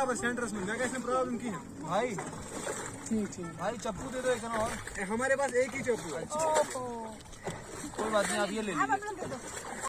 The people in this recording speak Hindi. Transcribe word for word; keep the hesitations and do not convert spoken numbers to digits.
बस सेंटर्स में मैं कैसे प्रॉब्लम की है भाई। ठीक ठीक भाई चप्पू दे दो एक और। हमारे पास एक ही चप्पू है। कोई बात नहीं, आप ये ले लीजिए।